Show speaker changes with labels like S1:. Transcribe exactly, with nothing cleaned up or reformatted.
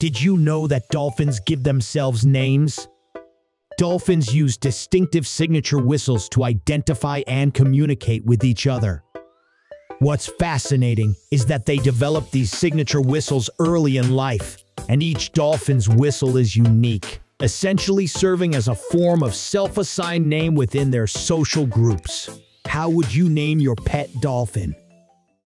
S1: Did you know that dolphins give themselves names? Dolphins use distinctive signature whistles to identify and communicate with each other. What's fascinating is that they develop these signature whistles early in life, and each dolphin's whistle is unique, essentially serving as a form of self-assigned name within their social groups. How would you name your pet dolphin?